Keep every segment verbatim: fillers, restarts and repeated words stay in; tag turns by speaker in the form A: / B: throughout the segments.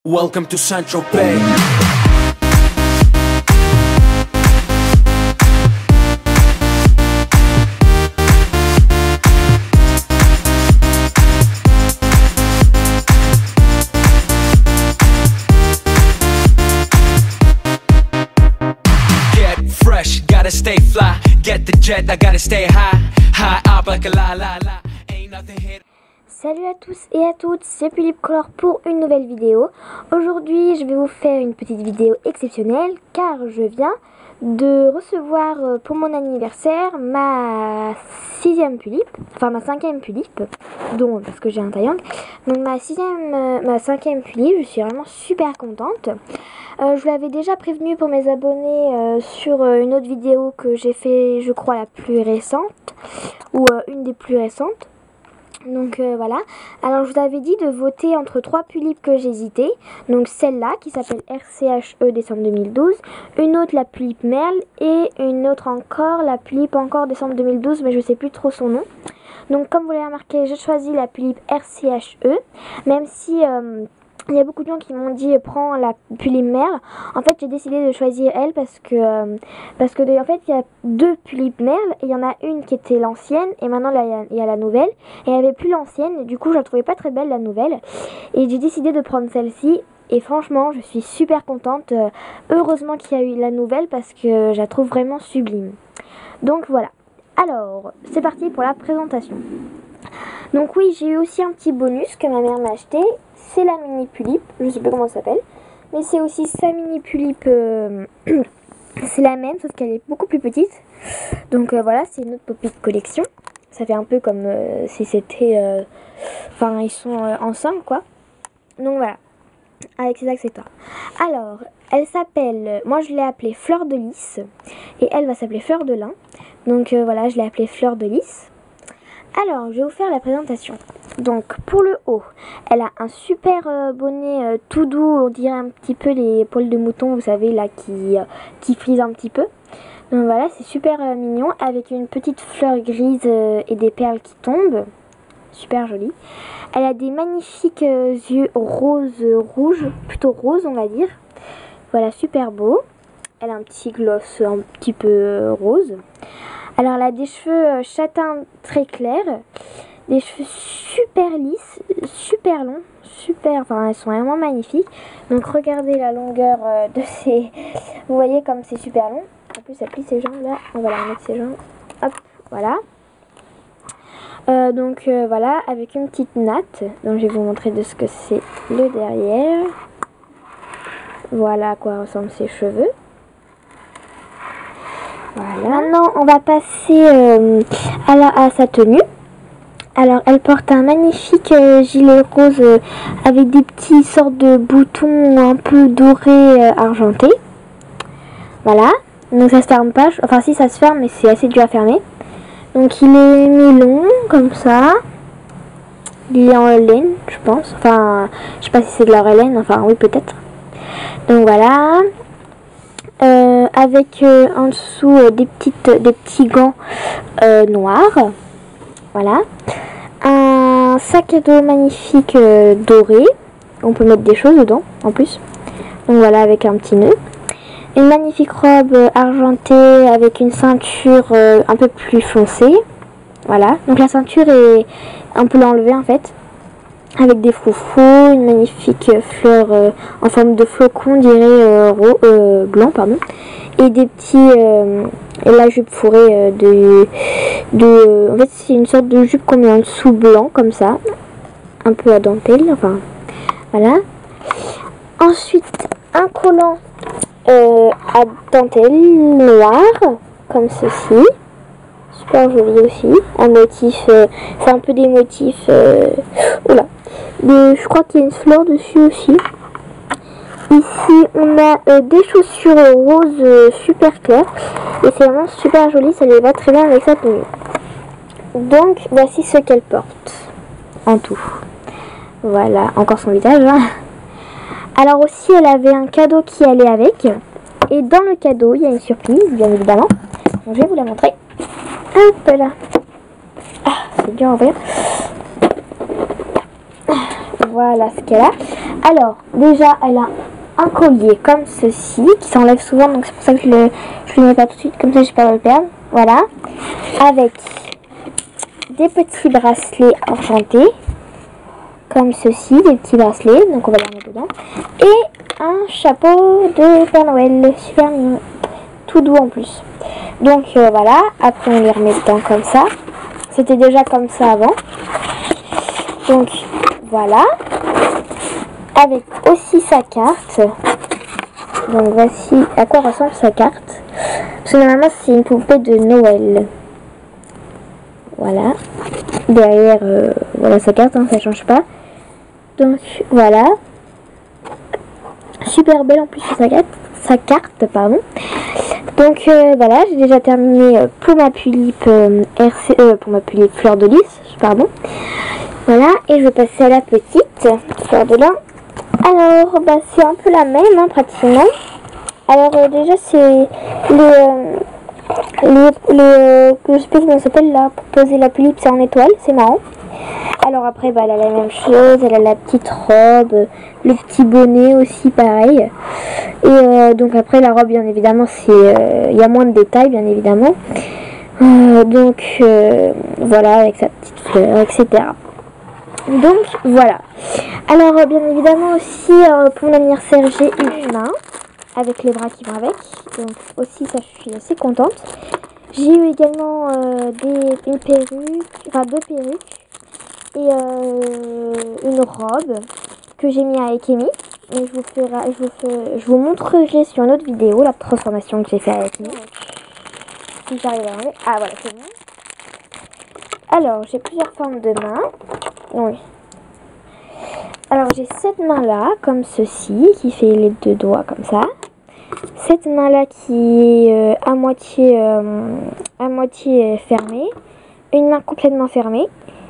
A: Welcome to Saint-Tropez. Get fresh, gotta stay fly. Get the jet, I gotta stay high. High up like a la la la. Ain't nothing here.
B: Salut à tous et à toutes, c'est Philippe Color pour une nouvelle vidéo. Aujourd'hui je vais vous faire une petite vidéo exceptionnelle car je viens de recevoir pour mon anniversaire ma sixième pulipe, enfin ma cinquième pulipe, donc parce que j'ai un triangle, donc ma sixième, ma cinquième pulipe, je suis vraiment super contente. Euh, je vous l'avais déjà prévenu pour mes abonnés euh, sur euh, une autre vidéo que j'ai fait, je crois la plus récente, ou euh, une des plus récentes. Donc euh, voilà, alors je vous avais dit de voter entre trois pulipes que j'hésitais. Donc celle-là qui s'appelle R C H E décembre deux mille douze, une autre la pulipe Merle et une autre encore la pulipe encore décembre deux mille douze, mais je sais plus trop son nom. Donc comme vous l'avez remarqué, j'ai choisi la pulipe R C H E, même si... Euh, il y a beaucoup de gens qui m'ont dit prends la pulipe Merle. En fait j'ai décidé de choisir elle parce que euh, parce que en fait il y a deux pulipes Merle et il y en a une qui était l'ancienne et maintenant là il y a, il y a la nouvelle et il n'y avait plus l'ancienne et du coup je la trouvais pas très belle la nouvelle et j'ai décidé de prendre celle-ci et franchement je suis super contente. Euh, heureusement qu'il y a eu la nouvelle parce que je la trouve vraiment sublime. Donc voilà, alors c'est parti pour la présentation. Donc oui, j'ai eu aussi un petit bonus que ma mère m'a acheté. C'est la mini pulipe, je sais pas comment ça s'appelle, mais c'est aussi sa mini pulipe, euh, c'est la même sauf qu'elle est beaucoup plus petite. Donc euh, voilà, c'est une autre petite collection. Ça fait un peu comme euh, si c'était, euh, enfin ils sont euh, ensemble quoi. Donc voilà, avec ses accessoires. Alors, elle s'appelle, moi je l'ai appelée Fleur de Lys et elle va s'appeler Fleur de Lin. Donc euh, voilà, je l'ai appelée Fleur de Lys. Alors, je vais vous faire la présentation. Donc, pour le haut, elle a un super euh, bonnet euh, tout doux, on dirait un petit peu les poils de mouton, vous savez, là, qui, euh, qui frisent un petit peu. Donc voilà, c'est super euh, mignon, avec une petite fleur grise euh, et des perles qui tombent. Super jolie. Elle a des magnifiques euh, yeux rose rouge, plutôt rose, on va dire. Voilà, super beau. Elle a un petit gloss un petit peu euh, rose. Alors elle a des cheveux châtains très clairs, des cheveux super lisses, super longs, super, enfin elles sont vraiment magnifiques. Donc regardez la longueur de ces, vous voyez comme c'est super long. En plus elle plie ses jambes là, on va la remettre ses jambes, hop, voilà. Euh, donc euh, voilà, avec une petite natte, donc je vais vous montrer de ce que c'est le derrière. Voilà à quoi ressemblent ses cheveux. Voilà. Maintenant, on va passer euh, à, la, à sa tenue. Alors, elle porte un magnifique euh, gilet rose euh, avec des petits sortes de boutons un peu dorés euh, argentés. Voilà. Donc, ça se ferme pas. Enfin, si, ça se ferme, mais c'est assez dur à fermer. Donc, il est mi-long, comme ça. Il est en laine, je pense. Enfin, je sais pas si c'est de la vraie laine. Enfin, oui, peut-être. Donc, voilà. Euh, avec euh, en dessous euh, des petites des petits gants euh, noirs, voilà, un sac à dos magnifique euh, doré, on peut mettre des choses dedans en plus, donc voilà, avec un petit nœud, une magnifique robe euh, argentée avec une ceinture euh, un peu plus foncée, voilà, donc la ceinture est, on peut l'enlever en fait, avec des froufrous, une magnifique fleur euh, en forme de flocon, on dirait euh, euh, blanc, pardon, et des petits, euh, et la jupe fourrée euh, de, de, en fait c'est une sorte de jupe qu'on met en dessous blanc, comme ça, un peu à dentelle, enfin, voilà. Ensuite, un collant euh, à dentelle noire, comme ceci. Super joli aussi, un motif, euh, c'est un peu des motifs, euh, oula, des, je crois qu'il y a une fleur dessus aussi. Ici on a euh, des chaussures roses euh, super claires et c'est vraiment super joli, ça lui va très bien avec sa tenue. Donc voici ce qu'elle porte en tout. Voilà, encore son visage, hein. Alors aussi elle avait un cadeau qui allait avec et dans le cadeau il y a une surprise bien évidemment, donc je vais vous la montrer. Hop là. Ah, c'est dur à ouvrir. voilà ce qu'elle a. Alors, déjà, elle a un collier comme ceci, qui s'enlève souvent, donc c'est pour ça que je le, je le mets pas tout de suite, comme ça je ne vais pas le perdre. Voilà. Avec des petits bracelets argentés, comme ceci, des petits bracelets, donc on va les remettre dedans. Et un chapeau de Père Noël, super mignon, tout doux en plus. Donc euh, voilà, après on les remet dedans comme ça. C'était déjà comme ça avant. Donc voilà. Avec aussi sa carte. Donc voici à quoi ressemble sa carte. Parce que normalement c'est une poupée de Noël. Voilà. Derrière, euh, voilà sa carte, hein, ça change pas. Donc voilà. Super belle en plus sur sa carte. Sa carte, pardon. Donc euh, voilà, j'ai déjà terminé euh, pour ma tulipe euh, R C, euh, pour ma tulipe fleur de lys, pardon. Voilà, et je vais passer à la petite fleur de lin. Alors, bah, c'est un peu la même, hein, pratiquement. Alors euh, déjà c'est les, euh, les, les euh, je sais pas comment ça s'appelle là, pour poser la tulipe, c'est en étoile, c'est marrant. Alors après, bah, elle a la même chose, elle a la petite robe, le petit bonnet aussi, pareil. Et euh, donc après, la robe, bien évidemment, c'est, euh, il y a moins de détails, bien évidemment. Euh, donc euh, voilà, avec sa petite fleur, et cetera. Donc voilà. Alors euh, bien évidemment aussi, euh, pour mon anniversaire, j'ai une main, avec les bras qui vont avec. Donc aussi, ça, je suis assez contente. J'ai eu également euh, des, une perruque, enfin deux perruques. Et euh, une robe que j'ai mis à Akemi. Et je vous, ferai, je, vous ferai, je vous montrerai sur une autre vidéo la transformation que j'ai fait à Akemi. Si j'arrive à enlever. Ah voilà, c'est bon. Alors, j'ai plusieurs formes de mains. Oui. Alors, j'ai cette main-là, comme ceci, qui fait les deux doigts comme ça. Cette main-là qui est euh, à moitié, euh, à moitié fermée. Une main complètement fermée.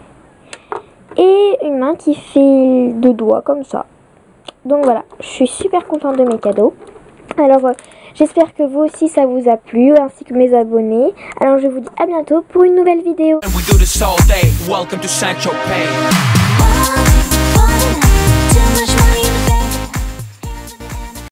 B: Et une main qui fait deux doigts comme ça. Donc voilà, je suis super contente de mes cadeaux. Alors euh, j'espère que vous aussi ça vous a plu, ainsi que mes abonnés. Alors je vous dis à bientôt pour une nouvelle vidéo.